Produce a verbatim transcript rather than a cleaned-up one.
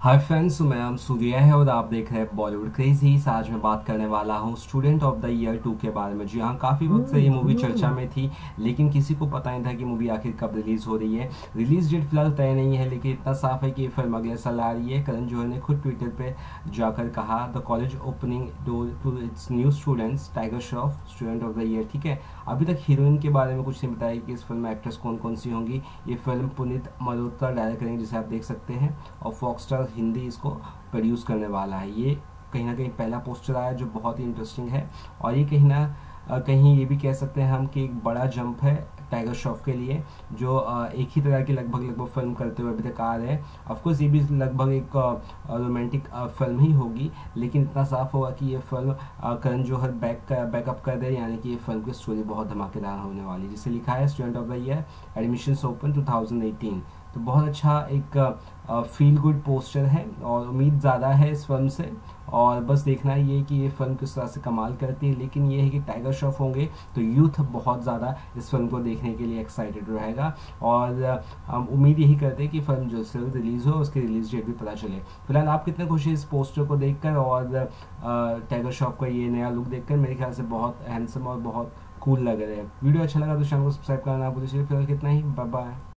Hi friends, मैं नाम सूर्या है और आप देख रहे हैं बॉलीवुड क्रेजीज। आज मैं बात करने वाला हूँ student of the year two के बारे में। जी हाँ, काफ़ी वक्त से ये मूवी चर्चा में थी, लेकिन किसी को पता नहीं था कि मूवी आखिर कब रिलीज हो रही है। रिलीज डेट फिलहाल तय नहीं है, लेकिन इतना साफ है कि ये फिल्म अगले साल आ रही है। करण जौहर ने खुद ट्विटर पे जाकर कहा, the college opening door to its new students, Tiger Shroff student of the year. ठीक है, अभी तक हीरोइन के बारे में कुछ नहीं बताया कि इस फिल्म में एक्ट्रेस कौन कौन सी होंगी। ये फिल्म पुनीत मल्होत्रा डायरेक्ट करेंगे, जिसे आप देख सकते हैं, और फॉक्स स्टार हिंदी इसको प्रोड्यूस करने वाला है। ये कहीं ना कहीं पहला पोस्टर आया जो बहुत ही इंटरेस्टिंग है, और ये कहीं ना कहीं ये भी कह सकते हैं हम कि एक बड़ा जंप है टाइगर श्रॉफ के लिए, जो एक ही तरह की लगभग लगभग फिल्म करते हुए अभी तक आ रहे हैं। ऑफकोर्स ये भी लगभग एक रोमांटिक फिल्म ही होगी, लेकिन इतना साफ होगा कि ये film Karan Johar back backup कर दे, यानी कि ये फिल्म की स्टोरी बहुत धमाकेदार होने वाली है। जिसे लिखा है student of the year, admissions open two thousand eighteen. तो बहुत अच्छा एक फील गुड पोस्टर है और उम्मीद ज़्यादा है इस फिल्म से। और बस देखना ये कि ये फिल्म किस तरह से कमाल करती है, लेकिन ये है कि टाइगर श्रॉफ होंगे तो यूथ बहुत ज़्यादा इस फिल्म को देखने के लिए एक्साइटेड रहेगा। और हम उम्मीद यही करते हैं कि फिल्म जल्द से जल्द रिलीज़ हो, उसकी रिलीज डेट भी पता चले। फिलहाल आप कितने खुश हैं इस पोस्टर को देखकर और टाइगर श्रॉफ का ये नया लुक देखकर? मेरे ख्याल से बहुत हैंडसम और बहुत कूल लग रहे हैं। वीडियो अच्छा लगा तो चैनल को सब्सक्राइब करना ना भूलिए। फिलहाल कितना ही, बाय बाय।